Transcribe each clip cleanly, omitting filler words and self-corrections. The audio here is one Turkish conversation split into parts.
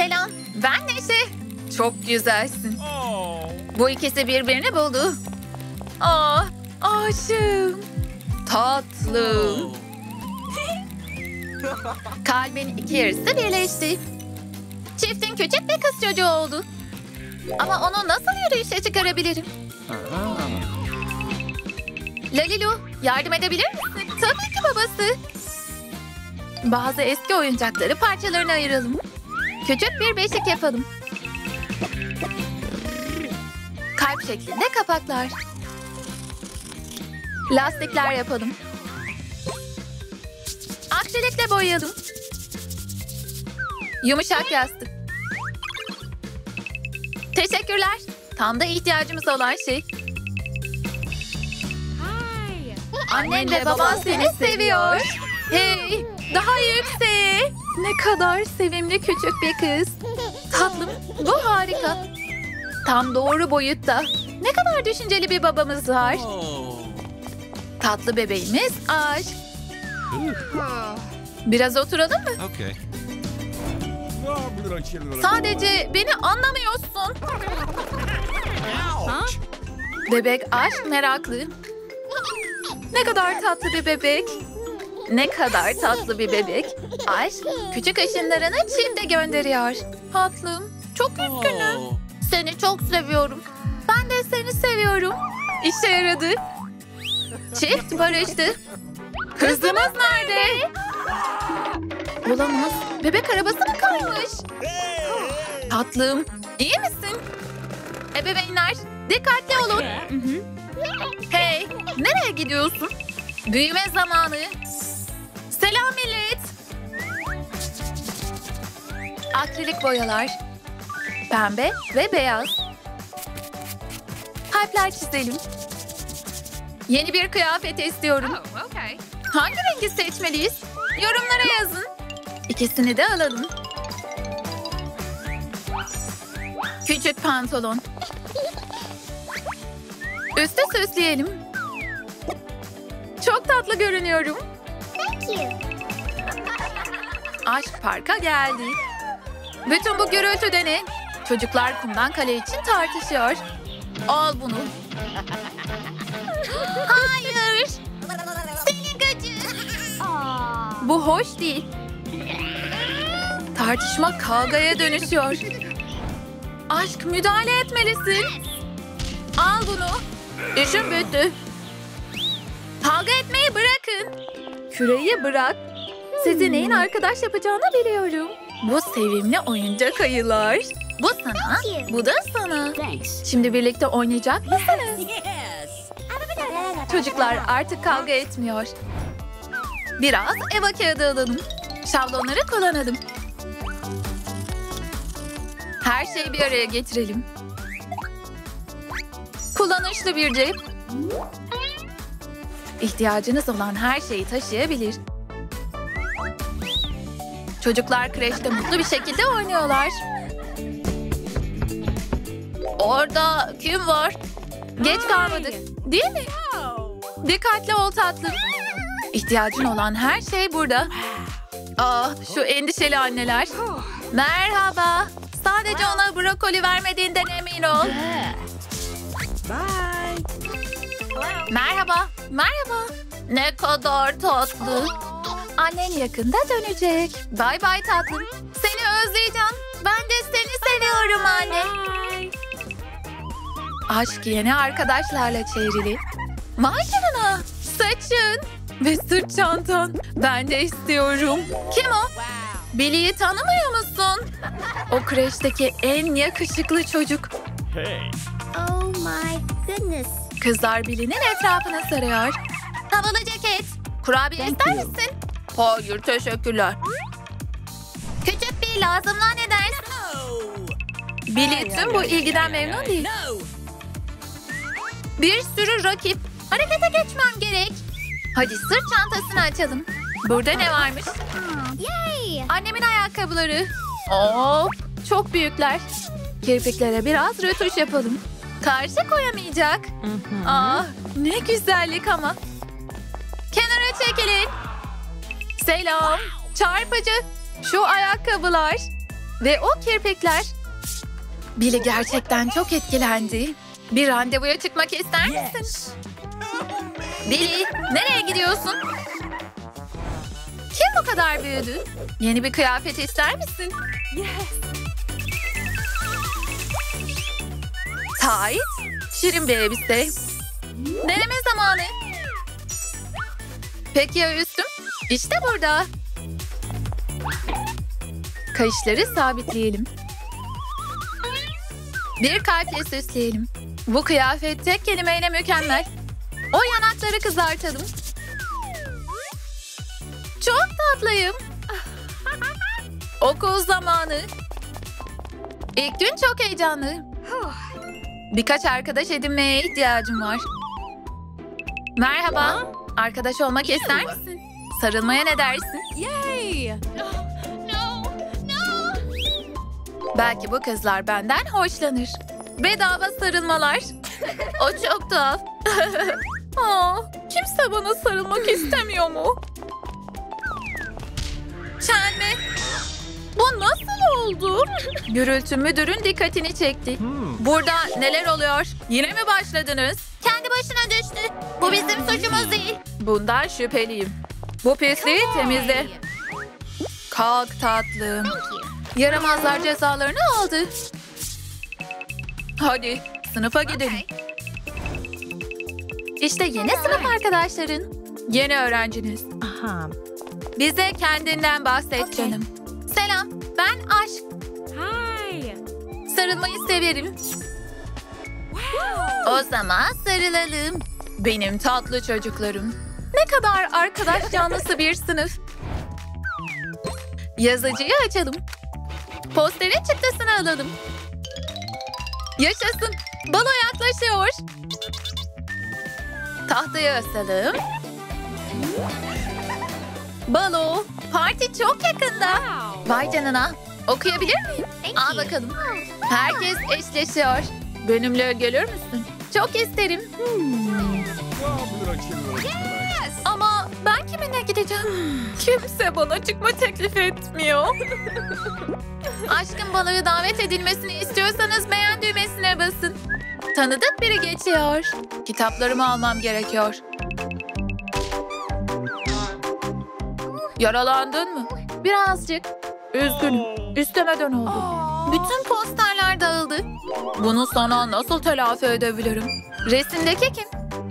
Selam, ben Neşe. Çok güzelsin. Bu ikisi birbirini buldu. Aşığım. Tatlım. Kalbin iki yarısı birleşti. Çiftin küçük bir kız çocuğu oldu. Ama onu nasıl yürüyüşe çıkarabilirim? Lalilu, yardım edebilir misin? Tabii ki babası. Bazı eski oyuncakları parçalarına ayıralım. Küçük bir beşik yapalım. Kalp şeklinde kapaklar. Lastikler yapalım. Akrilikle boyayalım. Yumuşak yastık. Teşekkürler. Tam da ihtiyacımız olan şey. Annen ve baban seni seviyor. Hey, daha yükseğe. Ne kadar sevimli küçük bir kız. Tatlım, bu harika. Tam doğru boyutta. Ne kadar düşünceli bir babamız var. Tatlı bebeğimiz Aşk. Biraz oturalım mı? Okay. Sadece beni anlamıyorsun. Bebek Aşk meraklı. Ne kadar tatlı bir bebek. Ne kadar tatlı bir bebek. Aşk küçük ışınlarını çifte gönderiyor. Tatlım, çok üzgünüm. Seni çok seviyorum. Ben de seni seviyorum. İşe yaradı. Çift barıştı. Kızımız nerede? Olamaz. Bebek arabası mı kalmış? Tatlım, iyi misin? Ebeveynler, dikkatli olun. Hey, nereye gidiyorsun? Büyüme zamanı. Selam millet. Akrilik boyalar. Pembe ve beyaz. Kalpler çizelim. Yeni bir kıyafet istiyorum. Hangi rengi seçmeliyiz? Yorumlara yazın. İkisini de alalım. Küçük pantolon. Üstü süsleyelim. Çok tatlı görünüyorum. Aşk parka geldi. Bütün bu gürültü de ne? Çocuklar kumdan kale için tartışıyor. Al bunu. Hayır. Seni gıcık. Bu hoş değil. Tartışma kavgaya dönüşüyor. Aşk, müdahale etmelisin. Al bunu. İşim bitti. Kavga etmeyi bırakın. Küreyi bırak. Sizi neyin arkadaş yapacağını biliyorum. Bu sevimli oyuncak ayılar. Bu sana, bu da sana. Şimdi birlikte oynayacak mısınız? Çocuklar artık kavga etmiyor. Biraz eva kağıdı alalım. Şablonları kullanalım. Her şeyi bir araya getirelim. Kullanışlı bir cep. İhtiyacınız olan her şeyi taşıyabilir. Çocuklar kreşte mutlu bir şekilde oynuyorlar. Orada kim var? Geç kalmadık, değil mi? Dikkatli ol tatlım. İhtiyacın olan her şey burada. Şu endişeli anneler. Merhaba. Sadece ona brokoli vermediğinden emin ol. Merhaba. Merhaba. Ne kadar tatlı. Annen yakında dönecek. Bay bay tatlım. Seni özleyeceğim. Ben de seni seviyorum anne. Aşk yeni arkadaşlarla çevrili. Vay canına. Saçın ve sırt çantan. Ben de istiyorum. Kim o? Billy'yi tanımıyor musun? O kreşteki en yakışıklı çocuk. Oh my goodness. Kızlar Billy'nin etrafına sarıyor. Havalı ceket. Kurabiye ister misin? Hayır, teşekkürler. Küçük bir lazımla ne dersin? Billy tüm bu ilgiden memnun değil. Bir sürü rakip. Harekete geçmem gerek. Hadi sırt çantasını açalım. Burada ne varmış? Yay! Annemin ayakkabıları. Çok büyükler. Kirpiklere biraz rötuş yapalım. Karşı koyamayacak. Ne güzellik ama. Kenara çekilin. Selam. Çarpıcı. Şu ayakkabılar. Ve o kirpikler. Billy gerçekten çok etkilendi. Bir randevuya çıkmak ister misin? Billy, nereye gidiyorsun? Kim bu kadar büyüdü? Yeni bir kıyafet ister misin? Tight, şirin bir elbise. Deneme zamanı. Peki ya üstüm? İşte burada. Kayışları sabitleyelim. Bir kalple süsleyelim. Bu kıyafet tek kelimeyle mükemmel. O yanakları kızartalım. Çok tatlıyım. Okul zamanı. İlk gün çok heyecanlı. Birkaç arkadaş edinmeye ihtiyacım var. Merhaba. Arkadaş olmak ister misin? Sarılmaya ne dersin? Belki bu kızlar benden hoşlanır. Bedava sarılmalar. O çok tuhaf. Kimse bana sarılmak istemiyor mu? Chandler, bu nasıl oldu? Gürültü müdürün dikkatini çekti. Burada neler oluyor? Yine mi başladınız? Kendi başına düştü. Bu bizim suçumuz değil. Bundan şüpheliyim. Bu pisliği temizle. Kalk tatlım. Yaramazlar cezalarını aldı. Hadi sınıfa gidelim. İşte yeni sınıf arkadaşların. Yeni öğrenciniz. Bize kendinden bahset canım. Selam, ben Aşk. Sarılmayı severim. O zaman sarılalım. Benim tatlı çocuklarım. Ne kadar arkadaş canlısı bir sınıf. Yazıcıyı açalım. Posterin çıktısını alalım. Yaşasın. Balo yaklaşıyor. Tahtayı asalım. Balo, parti çok yakında. Vay canına. Okuyabilir miyim? Al bakalım. Herkes eşleşiyor. Benimle gelir misin? Çok isterim. Ama ben kiminle gideceğim? Kimse bana çıkma teklif etmiyor. Aşkın baloya davet edilmesini istiyorsanız beğen düğmesine basın. Tanıdık biri geçiyor. Kitaplarımı almam gerekiyor. Yaralandın mı? Birazcık. Üzgünüm. İstemeden oldu. Bütün posterler dağıldı. Bunu sana nasıl telafi edebilirim? Resimdeki kim?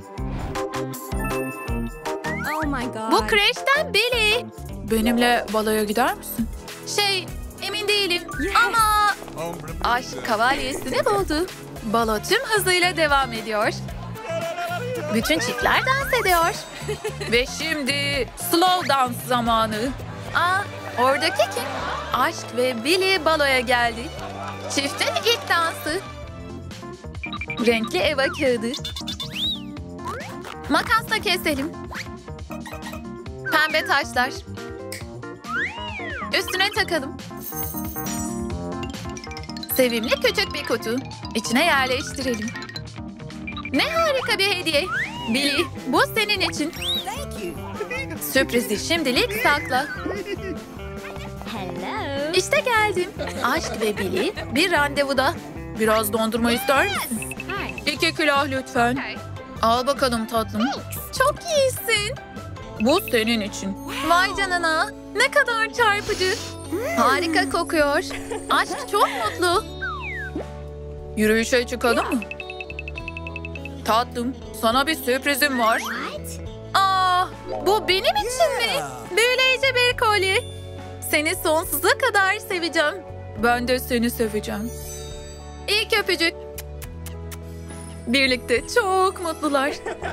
Bu kreşten Billy. Benimle baloya gider misin? Emin değilim ama aşk kavalyesini buldu. Balo tüm hızıyla devam ediyor. Bütün çiftler dans ediyor. Ve şimdi slow dans zamanı. Oradaki kim? Aşk ve Billy baloya geldi. Çiftin ilk dansı. Renkli eva kağıdı. Makasla keselim. Pembe taşlar. Üstüne takalım. Sevimli küçük bir kutu. İçine yerleştirelim. Ne harika bir hediye. Billy, bu senin için. Sürprizi şimdilik sakla. İşte geldim. Aşk ve Billy bir randevuda. Biraz dondurma ister misin? 2 külah lütfen. Al bakalım tatlım. Çok iyisin. Bu senin için. Vay canına. Ne kadar çarpıcı. Harika kokuyor. Aşk çok mutlu. Yürüyüşe çıkalım mı? Tatlım, sana bir sürprizim var. Bu benim için mi? Büyüleyici bir kolye. Seni sonsuza kadar seveceğim. Ben de seni seveceğim. İlk öpücük. Birlikte çok mutlular.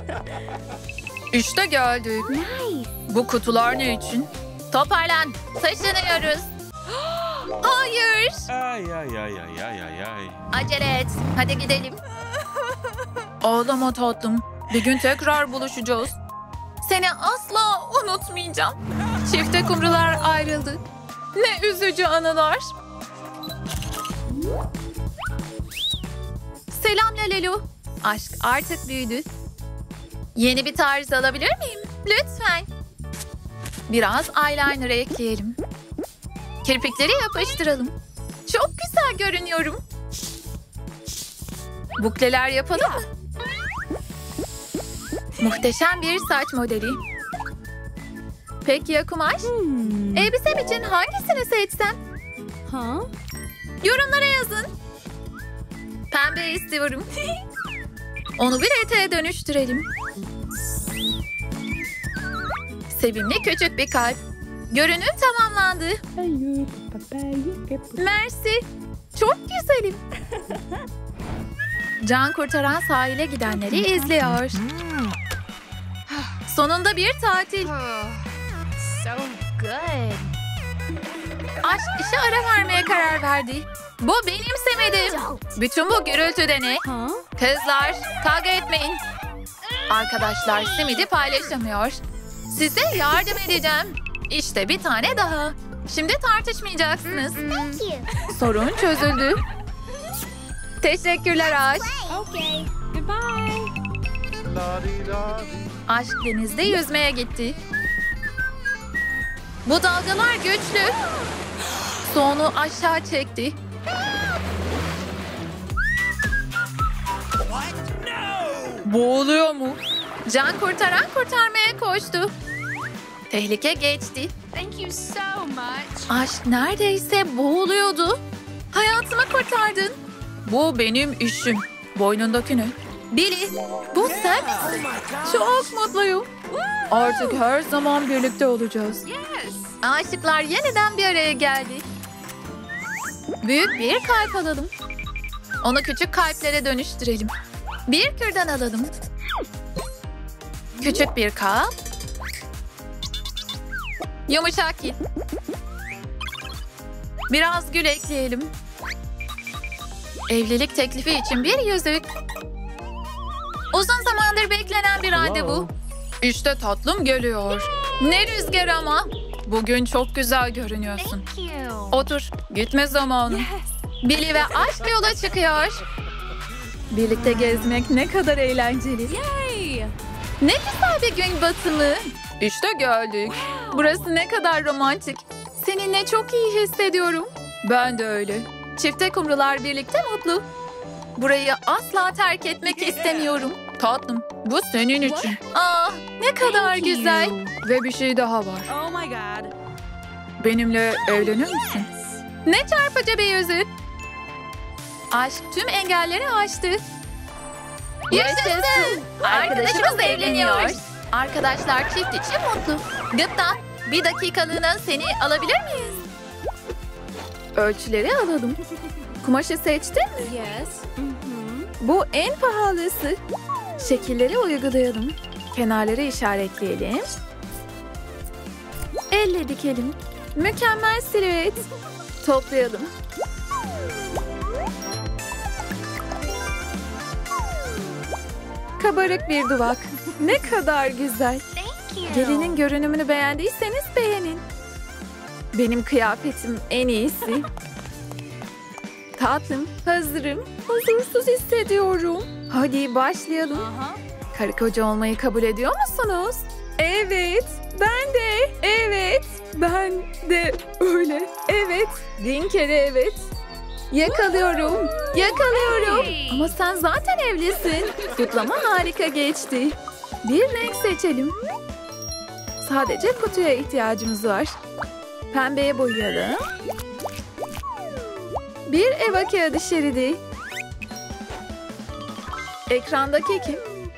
İşte geldik. Bu kutular ne için? Toparlan. Taşınıyoruz. Hayır. Ay. Acele et. Hadi gidelim. Ağlama tatlım. Bir gün tekrar buluşacağız. Seni asla unutmayacağım. Çifte kumrular ayrıldı. Ne üzücü anılar. Selam Lalelu. Aşk artık büyüdü. Yeni bir tarz alabilir miyim? Lütfen. Biraz eyeliner ekleyelim. Kirpikleri yapıştıralım. Çok güzel görünüyorum. Bukleler yapalım mı? Muhteşem bir saç modeli. Peki ya kumaş? Elbisem için hangisini seçsem? Yorumlara yazın. Pembe istiyorum. Onu bir eteğe dönüştürelim. Sevimli küçük bir kalp. Görünüm tamamlandı. Mersi. Çok güzelim. Can kurtaran sahile gidenleri izliyor. Sonunda bir tatil. So good. Aşk işe ara vermeye karar verdi. Bu benimsemedim. Bütün bu gürültü de ne? Kızlar kavga etmeyin. Arkadaşlar simidi paylaşamıyor. Size yardım edeceğim. İşte bir tane daha. Şimdi tartışmayacaksınız. Thank you. Sorun çözüldü. Teşekkürler Aşk. Okay. Aşk denizde yüzmeye gitti. Bu dalgalar güçlü. Sonu aşağı çekti. Boğuluyor mu? Can kurtaran kurtarmaya koştu. Tehlike geçti. Thank you so much. Aşk neredeyse boğuluyordu. Hayatımı kurtardın. Bu benim işim. Boynundaki ne? Billy, bu sen misin? Çok mutluyum. Artık her zaman birlikte olacağız. Yes. Aşıklar yeniden bir araya geldi. Büyük bir kalp alalım. Onu küçük kalplere dönüştürelim. Bir kürdan alalım. Küçük bir kalp. Yumuşak ip. Biraz gül ekleyelim. Evlilik teklifi için bir yüzük. Uzun zamandır beklenen bir randevu. İşte tatlım geliyor. Ne rüzgar ama. Bugün çok güzel görünüyorsun. Thank you. Otur, gitme zamanı. Billy ve aşk yola çıkıyor. Birlikte gezmek ne kadar eğlenceli. Ne güzel bir gün batımı. İşte geldik. Burası ne kadar romantik. Seninle çok iyi hissediyorum. Ben de öyle. Çifte kumrular birlikte mutlu. Burayı asla terk etmek istemiyorum. Tatlım, bu senin için. Ah, ne kadar güzel. Ve bir şey daha var. Oh my god. Benimle evlenir misin? Ne çarpıcı bir yüzük. Aşk tüm engelleri aştı. Yaşasın. Arkadaşımız evleniyor. Arkadaşlar çift için mutlu. Gıpta, bir dakikalığına seni alabilir miyiz? Ölçüleri alalım. Kumaşı seçtin mi? Yes. Bu en pahalısı. Şekilleri uygulayalım. Kenarları işaretleyelim. Elle dikelim. Mükemmel silüet. Toplayalım. Kabarık bir duvak. Ne kadar güzel. Thank you. Gelinin görünümünü beğendiyseniz beğenin. Benim kıyafetim en iyisi. Tatlım, hazırım. Huzursuz hissediyorum. Hadi başlayalım. Karı koca olmayı kabul ediyor musunuz? Evet, ben de. Evet, ben de öyle. Evet, bin kere evet. Yakalıyorum, yakalıyorum. Ama sen zaten evlisin. Kutlama harika geçti. Bir renk seçelim. Sadece kutuya ihtiyacımız var. Pembeye boyayalım. Bir eva kağıdı şeridi. Ekrandaki kim?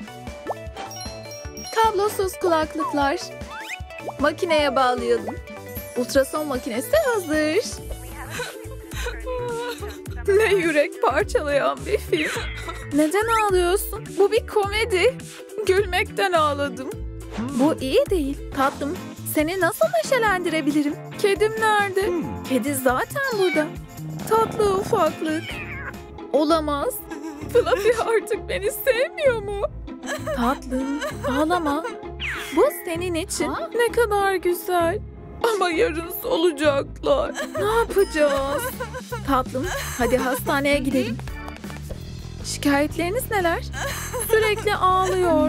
Kablosuz kulaklıklar. Makineye bağlayalım. Ultrason makinesi hazır. Ne yürek parçalayan bir film. Neden ağlıyorsun? Bu bir komedi. Gülmekten ağladım. Bu iyi değil. Tatlım, seni nasıl neşelendirebilirim? Kedim nerede? Kedi zaten burada. Tatlı ufaklık. Olamaz. Fluffy artık beni sevmiyor mu? Tatlım, ağlama. Bu senin için ne kadar güzel. Ama yarın solacaklar. Ne yapacağız? Tatlım, hadi hastaneye gidelim. Şikayetleriniz neler? Sürekli ağlıyor.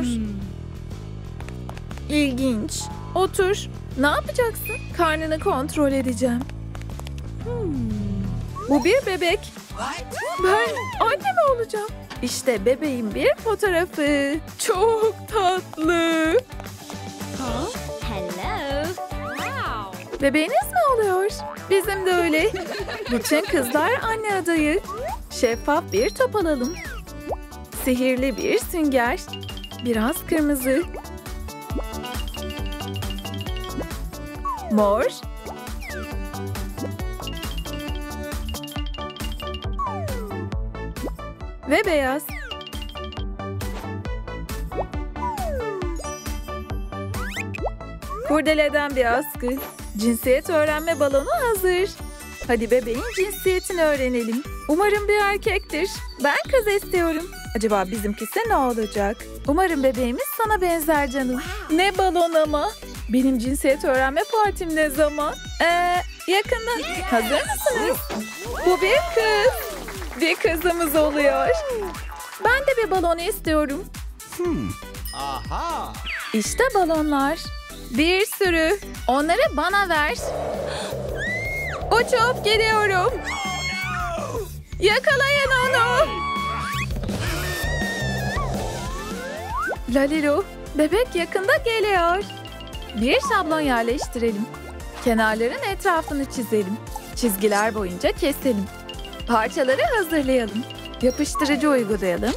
İlginç. Otur. Ne yapacaksın? Karnını kontrol edeceğim. Bu bir bebek. Ben anne mi olacağım? İşte bebeğin bir fotoğrafı. Çok tatlı. Hello. Wow. Bebeğiniz mi oluyor? Bizim de öyle. Bütün kızlar anne adayı. Şeffaf bir top alalım. Sihirli bir sünger. Biraz kırmızı. Mor. Ve beyaz. Kurdeleden bir askı. Cinsiyet öğrenme balonu hazır. Hadi bebeğin cinsiyetini öğrenelim. Umarım bir erkektir. Ben kız istiyorum. Acaba bizimkisi ne olacak? Umarım bebeğimiz sana benzer canım. Ne balon ama? Benim cinsiyet öğrenme partim ne zaman? Yakında. Hazır mısınız? Bu bir kız. Bir kızımız oluyor. Ben de bir balon istiyorum. Aha. İşte balonlar. Bir sürü. Onları bana ver. Uçup gidiyorum. Yakalayın onu. Lalilu, bebek yakında geliyor. Bir şablon yerleştirelim. Kenarların etrafını çizelim. Çizgiler boyunca keselim. Parçaları hazırlayalım. Yapıştırıcı uygulayalım.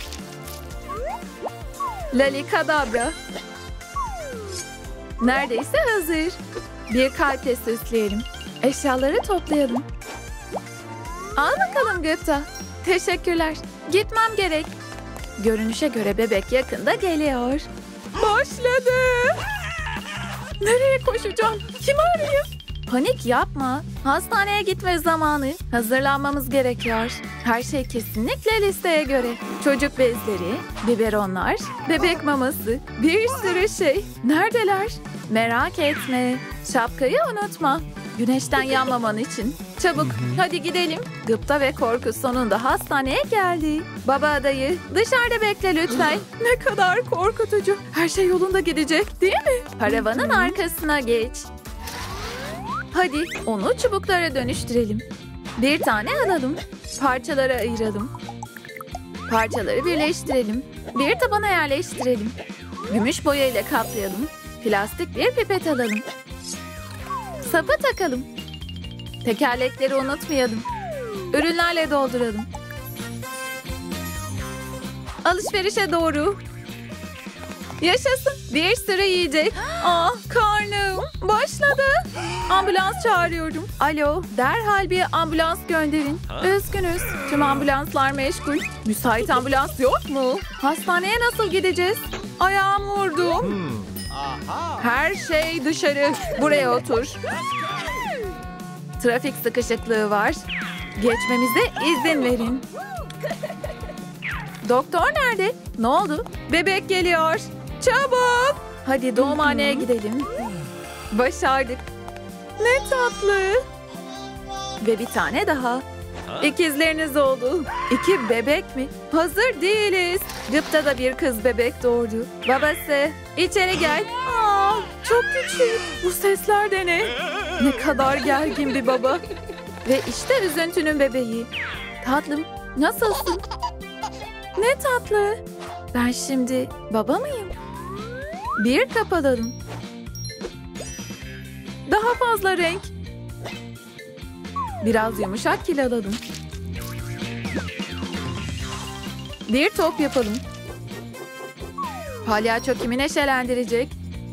Lali kadabra. Neredeyse hazır. Bir kalple süsleyelim. Eşyaları toplayalım. Al bakalım Gıpta. Teşekkürler. Gitmem gerek. Görünüşe göre bebek yakında geliyor. Başladı. Nereye koşacağım? Kimi arayayım? Panik yapma. Hastaneye gitme zamanı. Hazırlanmamız gerekiyor. Her şey kesinlikle listeye göre. Çocuk bezleri, biberonlar, bebek maması, bir sürü şey. Neredeler? Merak etme. Şapkayı unutma. Güneşten yanmaman için. Çabuk hadi gidelim. Gıpta ve Korku sonunda hastaneye geldi. Baba adayı dışarıda bekle lütfen. Ne kadar korkutucu. Her şey yolunda gidecek değil mi? Paravanın arkasına geç. Hadi onu çubuklara dönüştürelim. Bir tane alalım. Parçalara ayıralım. Parçaları birleştirelim. Bir tabana yerleştirelim. Gümüş boya ile kaplayalım. Plastik bir pipet alalım. Sapı takalım. Tekerlekleri unutmayalım. Ürünlerle dolduralım. Alışverişe doğru. Yaşasın. Bir sürü yiyecek. Karnım. Başladı. Ambulans çağırıyorum. Alo. Derhal bir ambulans gönderin. Üzgünüz. Tüm ambulanslar meşgul. Müsait ambulans yok mu? Hastaneye nasıl gideceğiz? Ayağım vurdum. Her şey dışarı. Buraya otur. Trafik sıkışıklığı var. Geçmemize izin verin. Doktor nerede? Ne oldu? Bebek geliyor. Çabuk. Hadi doğumhaneye gidelim. Başardık. Ne tatlı. Ve bir tane daha. İkizleriniz oldu. 2 bebek mi? Hazır değiliz. Gıpta da bir kız bebek doğurdu. Babası içeri gel. Çok küçük. Bu sesler de ne? Ne kadar gergin bir baba. Ve işte üzüntünün bebeği. Tatlım nasılsın? Ne tatlı. Ben şimdi baba mıyım? Bir kap alalım. Daha fazla renk. Biraz yumuşak kil alalım. Bir top yapalım. Palyaço kimi neşelendirecek?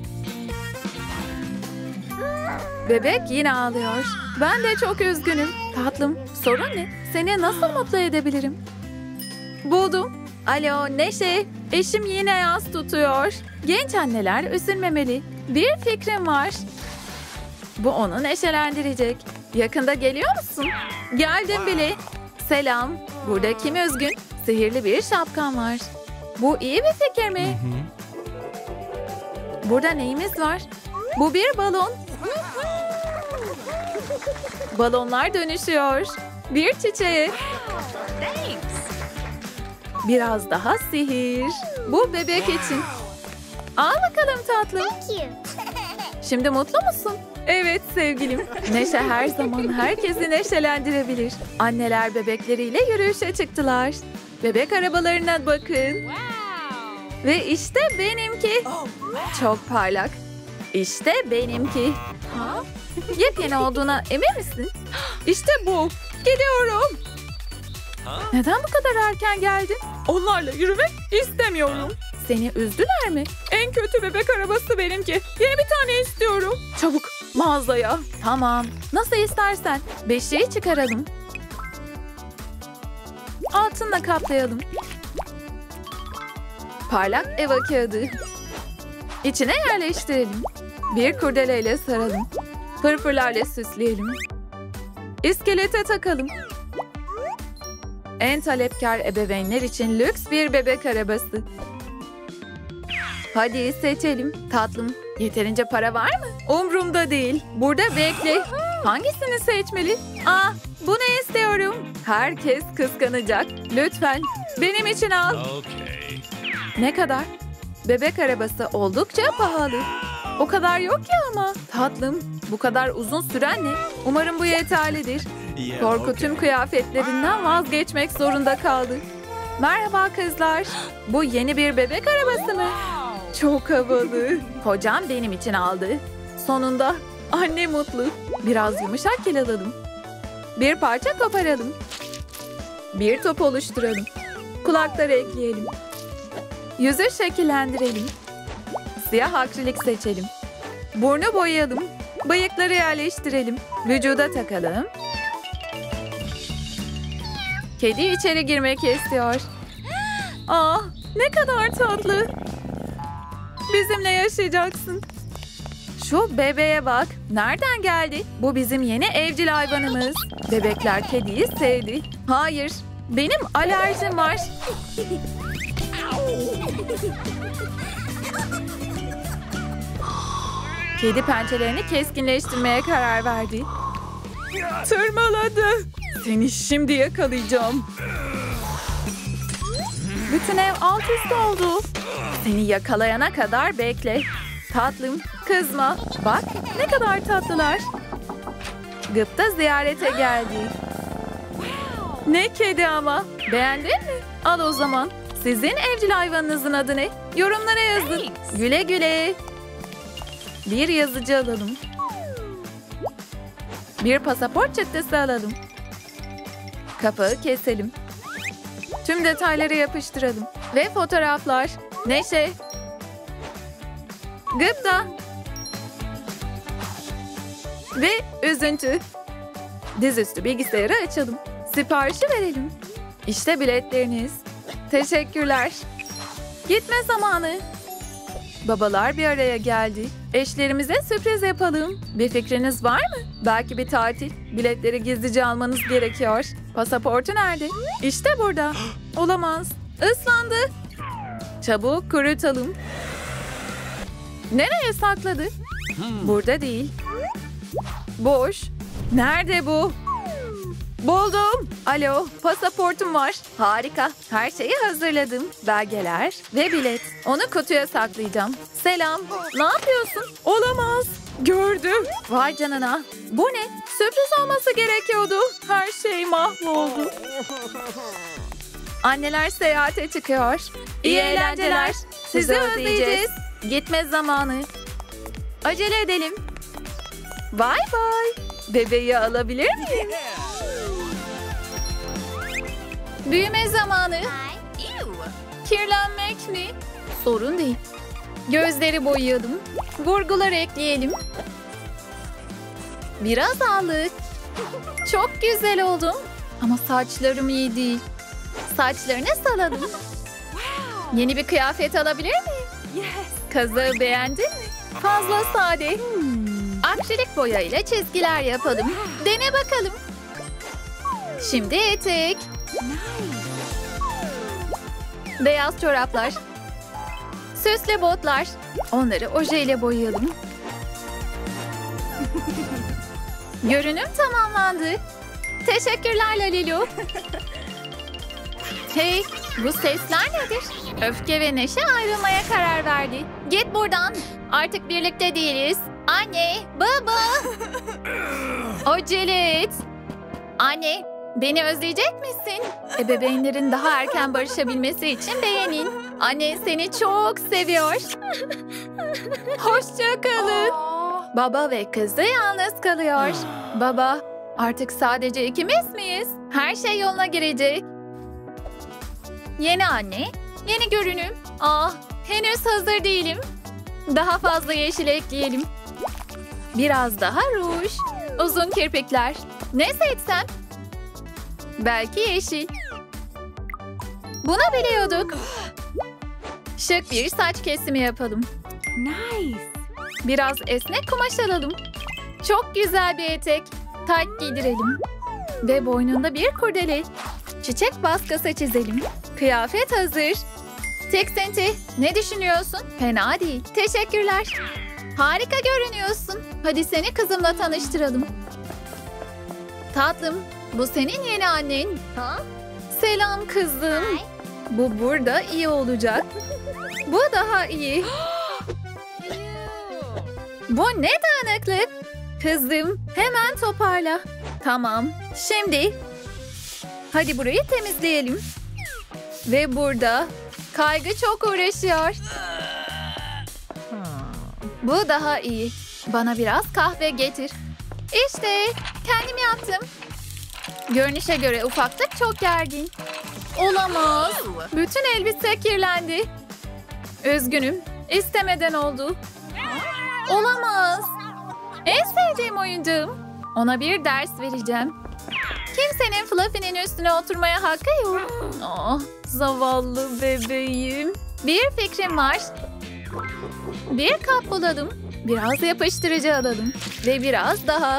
Bebek yine ağlıyor. Ben de çok üzgünüm. Tatlım, sorun ne? Seni nasıl mutlu edebilirim? Buldum. Alo Neşe, eşim yine yas tutuyor. Genç anneler üzülmemeli. Bir fikrim var. Bu onu neşelendirecek. Yakında geliyor musun? Geldim bile. Selam. Burada kim üzgün? Sihirli bir şapkan var. Bu iyi bir fikir mi? Burada neyimiz var? Bu bir balon. Balonlar dönüşüyor. Bir çiçeğe. Biraz daha sihir. Bu bebek için. Al bakalım tatlım. Şimdi mutlu musun? Evet sevgilim. Neşe her zaman herkesi neşelendirebilir. Anneler bebekleriyle yürüyüşe çıktılar. Bebek arabalarına bakın. Wow. Ve işte benimki. Çok parlak. İşte benimki. Huh? Yepyeni olduğuna emin misin? İşte bu. Gidiyorum. Neden bu kadar erken geldin? Onlarla yürümek istemiyorum. Seni üzdüler mi? En kötü bebek arabası benimki. Yeni bir tane istiyorum. Çabuk mağazaya. Tamam. Nasıl istersen. Beşiği çıkaralım. Altınla kaplayalım. Parlak eva kağıdı. İçine yerleştirelim. Bir kurdeleyle saralım. Fırfırlarla süsleyelim. İskelete takalım. En talepkar ebeveynler için lüks bir bebek arabası. Hadi seçelim. Tatlım, yeterince para var mı? Umrumda değil. Burada bekle. Hangisini seçmeli? Bunu istiyorum. Herkes kıskanacak. Lütfen benim için al. Okay. Ne kadar? Bebek arabası oldukça pahalı. O kadar yok ya ama. Tatlım, bu kadar uzun süren ne? Umarım bu yeterlidir. Yeah, Korku okay. tüm kıyafetlerinden vazgeçmek zorunda kaldı. Merhaba kızlar. Bu yeni bir bebek arabası mı? Çok havalı. Kocam benim için aldı. Sonunda anne mutlu. Biraz yumuşak gel alalım. Bir parça koparalım. Bir top oluşturalım. Kulakları ekleyelim. Yüzü şekillendirelim. Siyah akrilik seçelim. Burnu boyayalım. Bıyıkları yerleştirelim. Vücuda takalım. Kedi içeri girmek istiyor. Ne kadar tatlı. Bizimle yaşayacaksın. Şu bebeğe bak. Nereden geldi? Bu bizim yeni evcil hayvanımız. Bebekler kediyi sevdi. Hayır, benim alerjim var. Kedi pençelerini keskinleştirmeye karar verdi. Tırmaladı. Seni şimdi yakalayacağım. Bütün ev alt üst oldu. Seni yakalayana kadar bekle. Tatlım, kızma. Bak ne kadar tatlılar. Gıpta ziyarete geldi. Ne kedi ama. Beğendin mi? Al o zaman. Sizin evcil hayvanınızın adı ne? Yorumlara yazın. Güle güle. Bir yazıcı alalım. Bir pasaport çıktısı alalım. Kapağı keselim. Tüm detayları yapıştıralım. Ve fotoğraflar. Neşe. Gıpta. Ve üzüntü. Dizüstü bilgisayarı açalım. Siparişi verelim. İşte biletleriniz. Teşekkürler. Gitme zamanı. Babalar bir araya geldi. Eşlerimize sürpriz yapalım. Bir fikriniz var mı? Belki bir tatil. Biletleri gizlice almanız gerekiyor. Pasaportu nerede? İşte burada. Olamaz. Islandı. Çabuk kurutalım. Nereye sakladı? Burada değil. Boş. Nerede bu? Buldum. Alo, pasaportum var. Harika. Her şeyi hazırladım. Belgeler ve bilet. Onu kutuya saklayacağım. Selam. Ne yapıyorsun? Olamaz. Gördüm. Vay canına. Bu ne? Sürpriz olması gerekiyordu. Her şey mahvoldu. Anneler seyahate çıkıyor. İyi eğlenceler. Sizi özleyeceğiz. Gitme zamanı. Acele edelim. Bye bye. Bebeği alabilir miyim? Büyüme zamanı. Kirlenmek mi? Sorun değil. Gözleri boyayalım. Vurgular ekleyelim. Biraz aldık. Çok güzel oldum. Ama saçlarım iyi değil. Saçlarını salalım. Yeni bir kıyafet alabilir miyim? Kazığı beğendin mi? Fazla sade. Akrilik boya ile çizgiler yapalım. Dene bakalım. Şimdi etek. Beyaz çoraplar. Süslü botlar. Onları ojeyle boyayalım. Görünüm tamamlandı. Teşekkürler Lalilu. Hey, bu sesler nedir? Öfke ve Neşe ayrılmaya karar verdi. Git buradan. Artık birlikte değiliz. Anne. Anne, baba. Acele et. Anne, beni özleyecek misin? Ebeveynlerin daha erken barışabilmesi için beğenin. Anne seni çok seviyor. Hoşça kalın. Baba ve kızı yalnız kalıyor. Baba, artık sadece ikimiz miyiz? Her şey yoluna girecek. Yeni anne, yeni görünüm. Henüz hazır değilim. Daha fazla yeşil ekleyelim. Biraz daha ruj. Uzun kirpikler. Ne seçsem? Belki yeşil. Bunu biliyorduk. Şık bir saç kesimi yapalım. Nice. Biraz esnek kumaş alalım. Çok güzel bir etek. Tayt giydirelim. Ve boynunda bir kurdele. Çiçek baskısı çizelim. Kıyafet hazır. Tiksinti, ne düşünüyorsun? Fena değil. Teşekkürler. Harika görünüyorsun. Hadi seni kızımla tanıştıralım. Tatlım, bu senin yeni annen. Selam kızım. Bu burada iyi olacak. Bu daha iyi. Bu ne dağınıklık? Kızım, hemen toparla. Tamam, şimdi. Hadi burayı temizleyelim. Ve burada kaygı çok uğraşıyor. Bu daha iyi. Bana biraz kahve getir. İşte kendim yaptım. Görünüşe göre ufaklık çok gergin. Olamaz. Bütün elbise kirlendi. Üzgünüm. İstemeden oldu. Olamaz. En sevdiğim oyuncağım. Ona bir ders vereceğim. Kimsenin Fluffy'nin üstüne oturmaya hakkı yok. Zavallı bebeğim. Bir fikrim var. Bir kap bulalım. Biraz yapıştırıcı alalım. Ve biraz daha.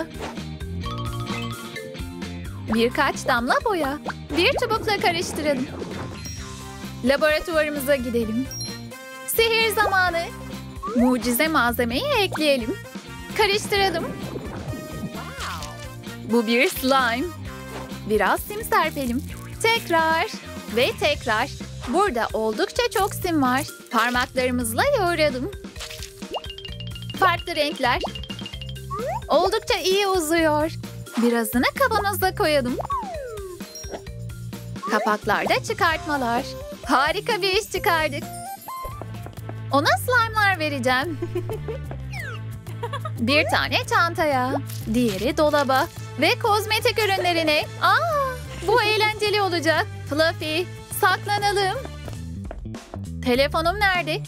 Birkaç damla boya. Bir çubukla karıştıralım. Laboratuvarımıza gidelim. Sihir zamanı. Mucize malzemeyi ekleyelim. Karıştıralım. Bu bir slime. Biraz sim serpelim. Tekrar ve tekrar. Burada oldukça çok sim var. Parmaklarımızla yoğuralım. Farklı renkler. Oldukça iyi uzuyor. Birazını kavanoza koyalım. Kapaklarda çıkartmalar. Harika bir iş çıkardık. Ona slime'lar vereceğim. Bir tane çantaya, diğeri dolaba ve kozmetik ürünlerine. Bu eğlenceli olacak. Fluffy, saklanalım. Telefonum nerede?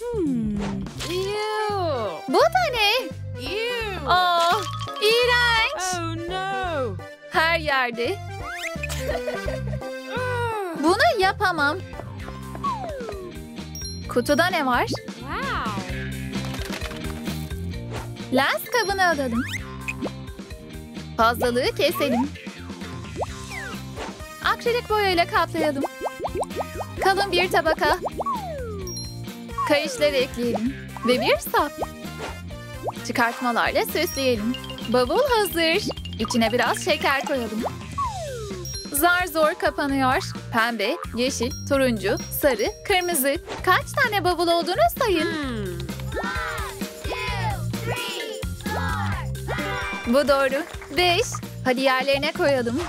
Bu da ne? İğrenç. Oh no. Her yerde. Bunu yapamam. Kutuda ne var? Wow. Lens kabını alalım. Fazlalığı keselim. Akrilik boyayla kaplayalım. Kalın bir tabaka. Kayışları ekleyelim. Ve bir sap. Çıkartmalarla süsleyelim. Bavul hazır. İçine biraz şeker koyalım. Zar zor kapanıyor. Pembe, yeşil, turuncu, sarı, kırmızı. Kaç tane bavul olduğunu sayın. Bu doğru. 5. Hadi yerlerine koyalım.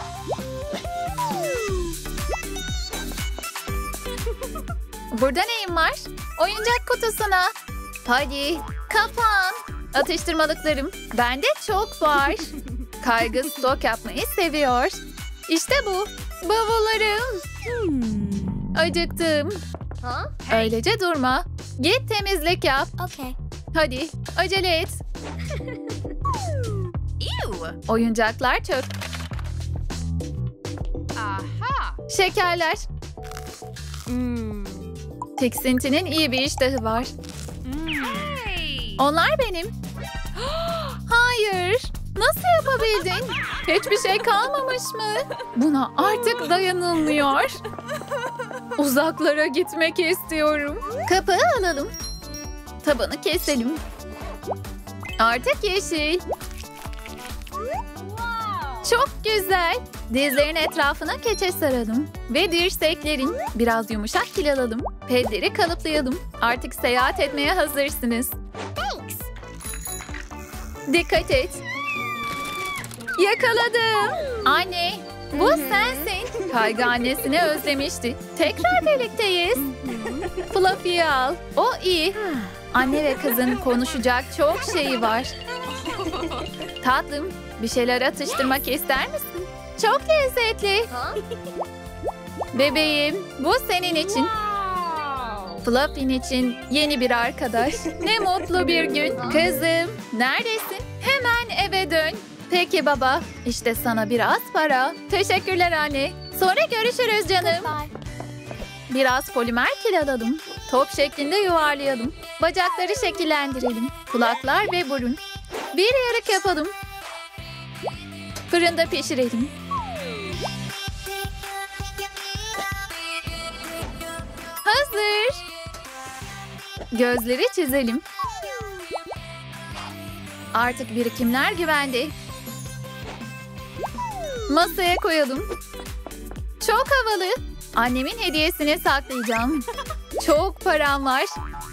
Burada neyim var? Oyuncak kutusuna. Hadi kapan. Atıştırmalıklarım. Bende çok var. Kaygı stok yapmayı seviyor. İşte bu. Bavullarım. Acıktım. Öylece durma. Git temizlik yap. Okay. Hadi acele et. Oyuncaklar çöp. Aha. Şekerler. Tiksintinin iyi bir iştahı var. Hey. Onlar benim. Hayır. Nasıl yapabildin? Hiçbir şey kalmamış mı? Buna artık dayanılmıyor. Uzaklara gitmek istiyorum. Kapağı alalım. Tabanı keselim. Artık yeşil. Çok güzel. Dizlerin etrafına keçe saralım. Ve dirseklerin biraz yumuşak kil alalım. Pedleri kalıplayalım. Artık seyahat etmeye hazırsınız. Dikkat et. Yakaladım. Anne, bu sensin. Kayga annesini özlemişti. Tekrar birlikteyiz. Fluffy'yi al. O iyi. Anne ve kızın konuşacak çok şeyi var. Tatlım, bir şeyler atıştırmak ister misin? Çok lezzetli. Bebeğim, bu senin için. Wow. Fluffy'nin için yeni bir arkadaş. Ne mutlu bir gün. Kızım, neredesin? Hemen eve dön. Peki baba, işte sana biraz para. Teşekkürler anne. Sonra görüşürüz canım. Biraz polimer kil alalım. Top şeklinde yuvarlayalım. Bacakları şekillendirelim. Kulaklar ve burun. Bir yarık yapalım. Fırında pişirelim. Hazır. Gözleri çizelim. Artık birikimler güvende. Masaya koyalım. Çok havalı. Annemin hediyesini saklayacağım. Çok param var.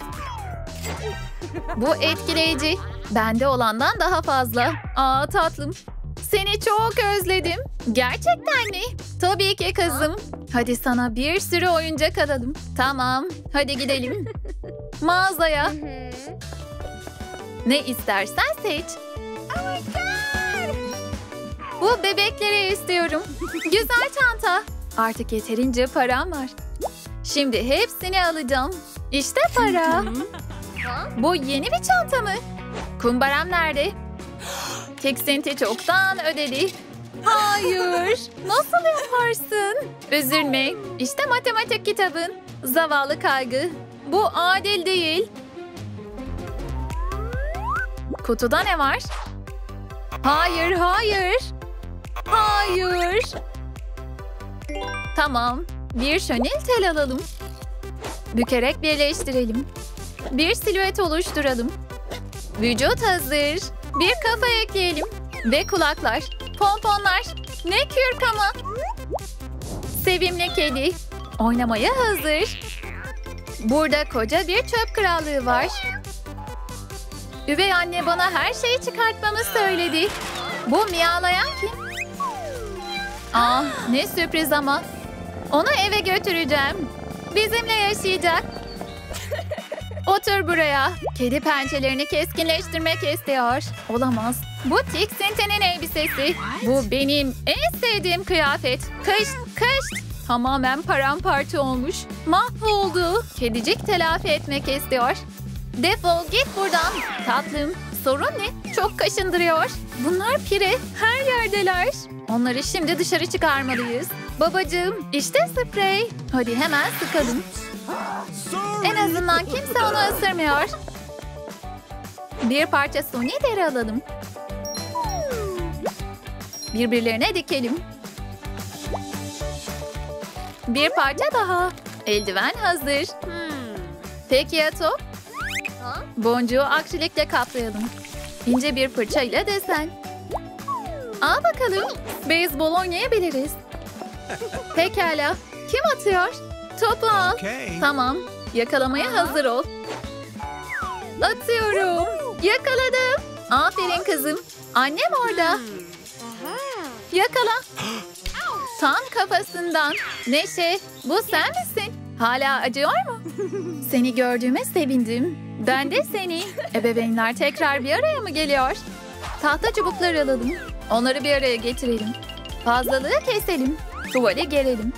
Bu etkileyici. Bende olandan daha fazla. Aa tatlım. Seni çok özledim. Gerçekten mi? Tabii ki kızım. Hadi sana bir sürü oyuncak alalım. Tamam. Hadi gidelim. Mağazaya. Ne istersen seç. Bu bebekleri istiyorum. Güzel çanta. Artık yeterince param var. Şimdi hepsini alacağım. İşte para. Bu yeni bir çanta mı? Kumbaram nerede? Tiksinti çoktan ödedi. Hayır. Nasıl yaparsın? Üzülme. İşte matematik kitabın. Zavallı kaygı. Bu adil değil. Kutuda ne var? Hayır, hayır. Hayır. Tamam. Bir şönil tel alalım. Bükerek birleştirelim. Bir silüet oluşturalım. Vücut hazır. Bir kafa ekleyelim. Ve kulaklar. Pomponlar. Ne kürk ama. Sevimli kedi. Oynamaya hazır. Burada koca bir çöp krallığı var. Üvey anne bana her şeyi çıkartmamı söyledi. Bu miyavlayan kim? Ah, ne sürpriz ama. Onu eve götüreceğim. Bizimle yaşayacak. Otur buraya. Kedi pençelerini keskinleştirmek istiyor. Olamaz. Bu tiksintinin elbisesi. Bu benim en sevdiğim kıyafet. Kış, kış. Tamamen paramparça olmuş. Mahvoldu. Kedicik telafi etmek istiyor. Defol git buradan. Tatlım, sorun ne? Çok kaşındırıyor. Bunlar pire. Her yerdeler. Onları şimdi dışarı çıkarmalıyız. Babacığım, işte sprey. Hadi hemen sıkalım. En azından kimse onu ısırmıyor. Bir parça suni deri alalım. Birbirlerine dikelim. Bir parça daha. Eldiven hazır. Peki ya top? Boncuğu akrilikle kaplayalım. İnce bir fırçayla desen. Al bakalım. Beyzbol oynayabiliriz. Pekala. Kim atıyor? Topu al. Okay. Tamam. Yakalamaya hazır ol. Atıyorum. Yakaladım. Aferin kızım. Annem orada. Yakala. Tam kafasından. Neşe, bu sen misin? Hala acıyor mu? Seni gördüğüme sevindim. Ben de seni. Ebeveynler tekrar bir araya mı geliyor? Tahta çubuklar alalım. Onları bir araya getirelim. Fazlalığı keselim. Tuvale gerelim.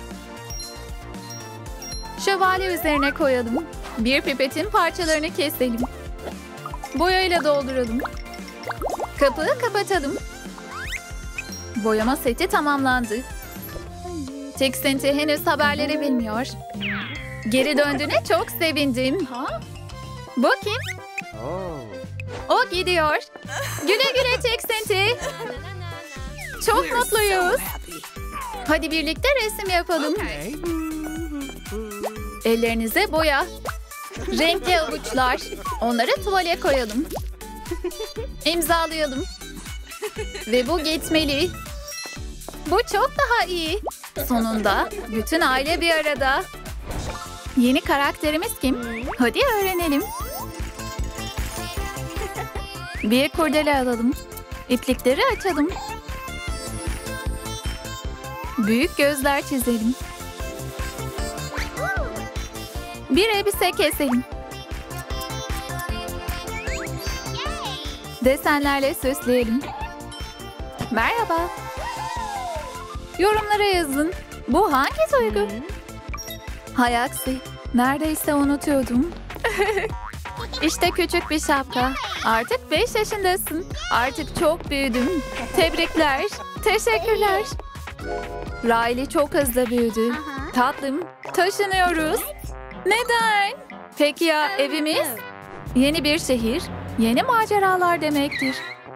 Şövalye üzerine koyalım. Bir pipetin parçalarını keselim. Boyayla dolduralım. Kapağı kapatalım. Boyama seti tamamlandı. Tiksinti henüz haberleri bilmiyor. Geri döndüğüne çok sevindim. Bu kim? Oh. O gidiyor. Güle güle Tiksinti. Çok mutluyuz. Hadi birlikte resim yapalım. Okay. Ellerinize boya. Renkli avuçlar. Onları tuvale koyalım. İmzalayalım. Ve bu gitmeli. Bu çok daha iyi. Sonunda bütün aile bir arada. Yeni karakterimiz kim? Hadi öğrenelim. Bir kurdele alalım. İplikleri açalım. Büyük gözler çizelim. Bir elbise keselim. Desenlerle süsleyelim. Merhaba. Yorumlara yazın. Bu hangi duygu? Hay aksi. Neredeyse unutuyordum. İşte küçük bir şapka. Artık 5 yaşındasın. Artık çok büyüdüm. Tebrikler. Teşekkürler. Riley çok hızlı büyüdü. Tatlım, taşınıyoruz. Neden? Peki ya evimiz? Yeni bir şehir, yeni maceralar demektir.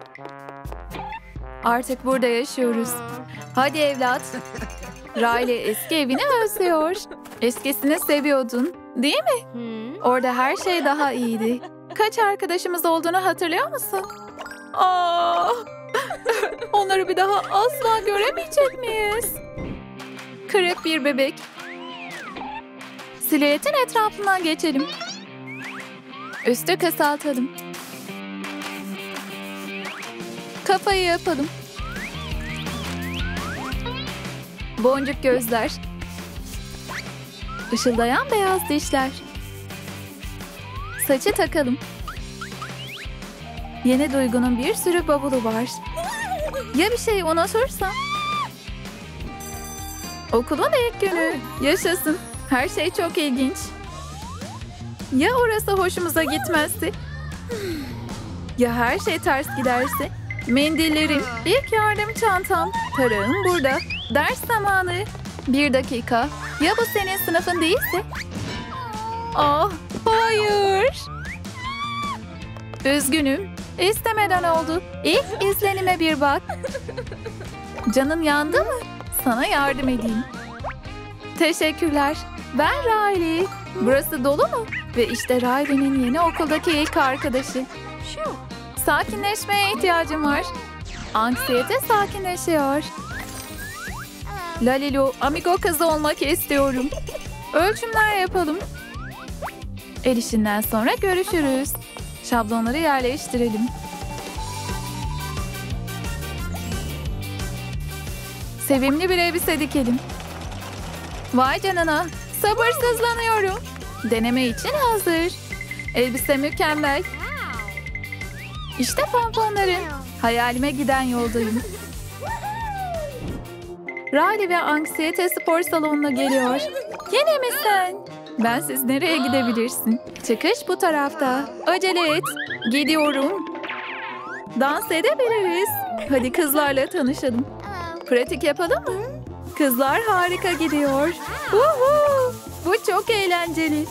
Artık burada yaşıyoruz. Hadi evlat. Riley eski evini özlüyor. Eskisini seviyordun, değil mi? Orada her şey daha iyiydi. Kaç arkadaşımız olduğunu hatırlıyor musun? Aa! Onları bir daha asla göremeyecek miyiz? Kırık bir bebek. Silüetin etrafından geçelim. Üstü kısaltalım. Kafayı yapalım. Boncuk gözler. Işıldayan beyaz dişler. Saçı takalım. Yeni duygunun bir sürü bavulu var. Ya bir şey unutursam? Okulun ilk günü. Yaşasın. Her şey çok ilginç. Ya orası hoşumuza gitmezse? Ya her şey ters giderse? Mendillerim, ilk yardım çantam, tarağım burada. Ders zamanı. 1 dakika. Ya bu senin sınıfın değilse? Ah, hayır. Üzgünüm. İstemeden oldu. İlk izlenime bir bak. Canın yandı mı? Sana yardım edeyim. Teşekkürler. Ben Riley. Burası dolu mu? Ve işte Riley'nin yeni okuldaki ilk arkadaşı. Sakinleşmeye ihtiyacım var. Anksiyete sakinleşiyor. Lalilu, amigo kızı olmak istiyorum. Ölçümler yapalım. El işinden sonra görüşürüz. Şablonları yerleştirelim. Sevimli bir elbise dikelim. Vay canına, sabırsızlanıyorum. Deneme için hazır. Elbise mükemmel. İşte pomponları. Hayalime giden yoldayım. Riley ve anksiyete spor salonuna geliyor. Yine mi sen? Bensiz nereye gidebilirsin? Çıkış bu tarafta. Acele et. Gidiyorum. Dans edebiliriz. Hadi kızlarla tanışalım. Pratik yapalım mı? Kızlar harika gidiyor. Uhu! Bu çok eğlenceli.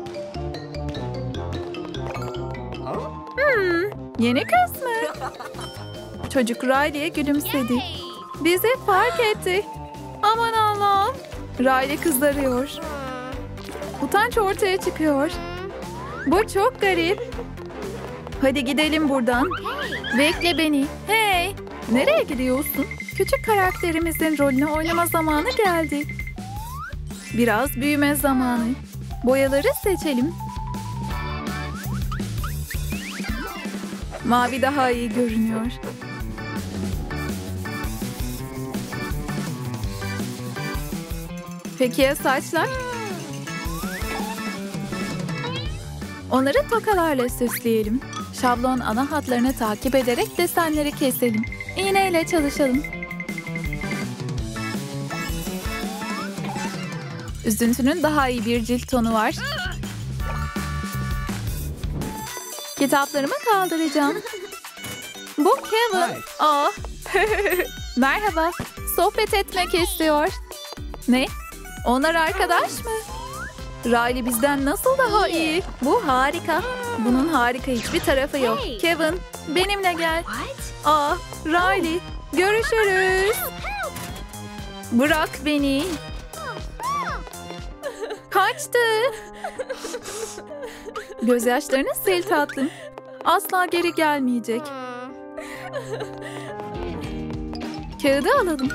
Yeni kız mı? Çocuk Riley'e gülümsedi. Bizi fark etti. Aman Allah'ım. Riley kızarıyor. Utanç ortaya çıkıyor. Bu çok garip. Hadi gidelim buradan. Bekle beni. Hey, nereye gidiyorsun? Küçük karakterimizin rolünü oynama zamanı geldi. Biraz büyüme zamanı. Boyaları seçelim. Mavi daha iyi görünüyor. Peki ya saçlar? Onları tokalarla süsleyelim. Şablon ana hatlarını takip ederek desenleri keselim. İğneyle çalışalım. Üzüntünün daha iyi bir cilt tonu var. Kitaplarımı kaldıracağım. Bu Kevin. Aa. Merhaba. Sohbet etmek istiyor. Ne? Onlar arkadaş mı? Riley bizden nasıl daha iyi? Bu harika. Bunun harika hiçbir tarafı yok. Kevin, benimle gel. Aa, Riley, görüşürüz. Bırak beni. Kaçtı. Gözyaşlarını sil tatlım. Asla geri gelmeyecek. Kağıdı alalım.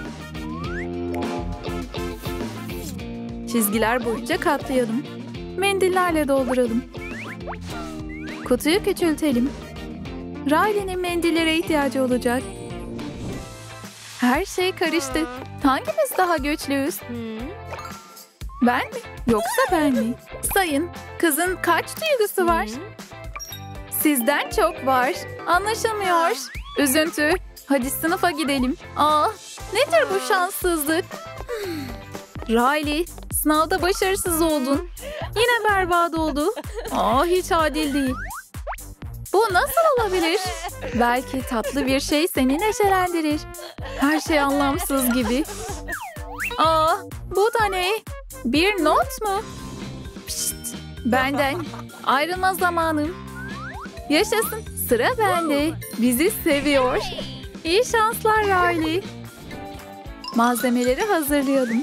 Çizgiler boyunca katlayalım. Mendillerle dolduralım. Kutuyu küçültelim. Riley'nin mendillere ihtiyacı olacak. Her şey karıştı. Hangimiz daha güçlüyüz? Ben mi? Yoksa ben mi? Sayın, kızın kaç duygusu var? Sizden çok var. Anlaşılmıyor. Üzüntü. Hadi sınıfa gidelim. Nedir bu şanssızlık? Riley, sınavda başarısız oldun. Yine berbat oldu. Hiç adil değil. Bu nasıl olabilir? Belki tatlı bir şey seni neşelendirir. Her şey anlamsız gibi. Bu da ne? Bir not mu? Pişt, benden. Ayrılma zamanım. Yaşasın. Sıra bende. Bizi seviyor. İyi şanslar Riley. Malzemeleri hazırlayalım.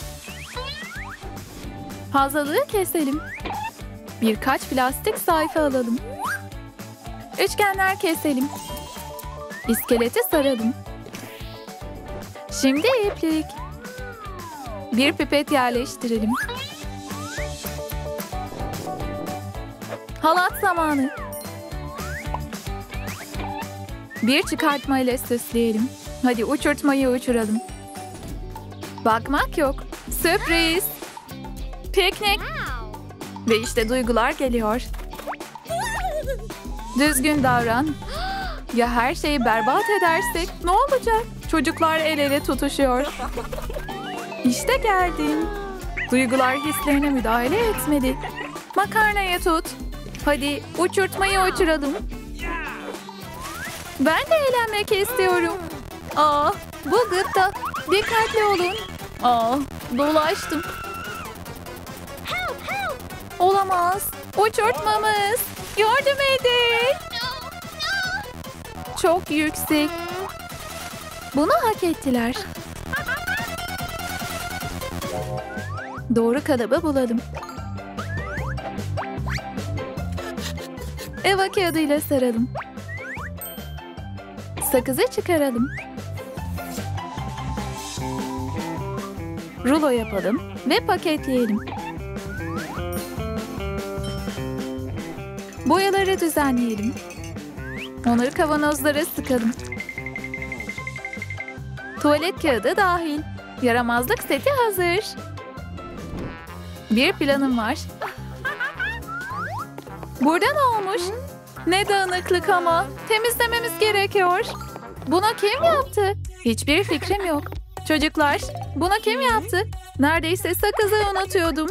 Fazlalığı keselim. Birkaç plastik sayfa alalım. Üçgenler keselim. İskeleti saralım. Şimdi iplik. Bir pipet yerleştirelim. Halat zamanı. Bir çıkartma ile süsleyelim. Hadi uçurtmayı uçuralım. Bakmak yok. Sürpriz. Piknik. Ve işte duygular geliyor. Düzgün davran. Ya her şeyi berbat edersek ne olacak? Çocuklar el ele tutuşuyor. İşte geldim. Duygular hislerine müdahale etmeli. Makarnayı tut. Hadi uçurtmayı uçuralım. Ben de eğlenmek istiyorum. Bu gıpta. Dikkatli olun. Dolaştım. Olamaz. Uçurtmamız. Yardım edin. Çok yüksek. Bunu hak ettiler. Doğru kalıbı bulalım. Eva kağıdıyla saralım. Sakızı çıkaralım. Rulo yapalım ve paketleyelim. Boyaları düzenleyelim. Onları kavanozlara sıkalım. Tuvalet kağıdı dahil. Yaramazlık seti hazır. Bir planım var. Burada ne olmuş? Ne dağınıklık ama. Temizlememiz gerekiyor. Bunu kim yaptı? Hiçbir fikrim yok. Çocuklar, bunu kim yaptı? Neredeyse sakızı unutuyordum.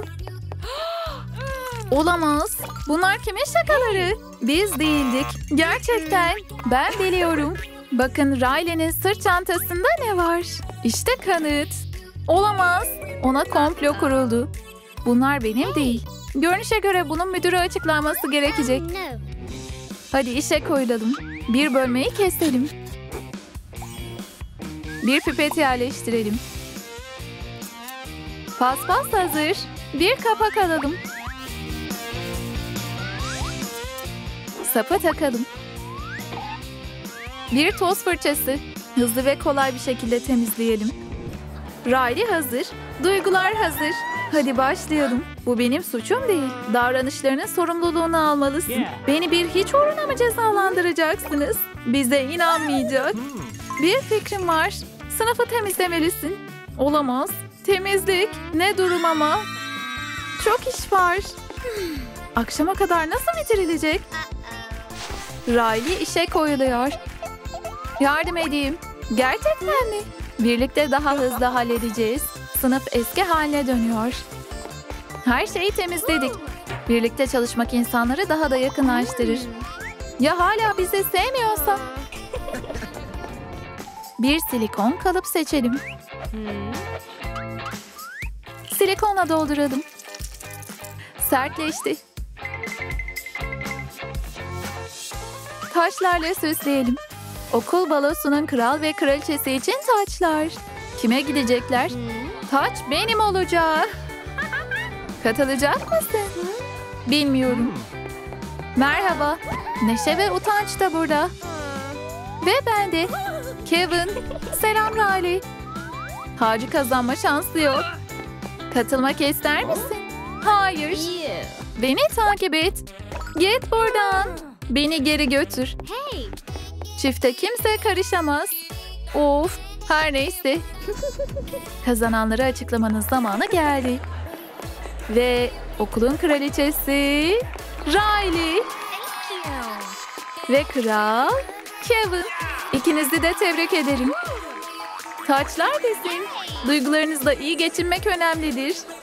Olamaz. Bunlar kimin şakaları? Biz değildik. Gerçekten. Ben biliyorum. Bakın Riley'nin sırt çantasında ne var? İşte kanıt. Olamaz. Ona komplo kuruldu. Bunlar benim değil. Görünüşe göre bunun müdüre açıklanması gerekecek. Hadi işe koyulalım. Bir bölmeyi keselim. Bir pipet yerleştirelim. Paspas hazır. Bir kapak alalım. Sapa takalım. Bir toz fırçası. Hızlı ve kolay bir şekilde temizleyelim. Riley hazır. Duygular hazır. Hadi başlayalım. Bu benim suçum değil. Davranışlarının sorumluluğunu almalısın. Beni bir hiç uğruna mı cezalandıracaksınız? Bize inanmayacak. Bir fikrim var. Sınıfı temizlemelisin. Olamaz. Temizlik. Ne durum ama? Çok iş var. Akşama kadar nasıl bitirilecek? Riley işe koyuluyor. Yardım edeyim. Gerçekten mi? Birlikte daha hızlı halledeceğiz. Sınıf eski haline dönüyor. Her şeyi temizledik. Birlikte çalışmak insanları daha da yakınlaştırır. Ya hala bizi sevmiyorsa? Bir silikon kalıp seçelim. Silikonla dolduralım. Sertleşti. Taşlarla süsleyelim. Okul balosunun kral ve kraliçesi için taçlar. Kime gidecekler? Taç benim olacak. Katılacak mısın? Bilmiyorum. Merhaba. Neşe ve utanç da burada. Ve ben de. Kevin. Selam Riley. Harcı kazanma şansı yok. Katılmak ister misin? Hayır. Beni takip et. Git buradan. Beni geri götür. Hey. Çifte kimse karışamaz. Of, her neyse. Kazananları açıklamanın zamanı geldi. Ve okulun kraliçesi Riley Thank you. ve kral Kevin. İkinizi de tebrik ederim. Taçlar desin. Duygularınızla iyi geçinmek önemlidir.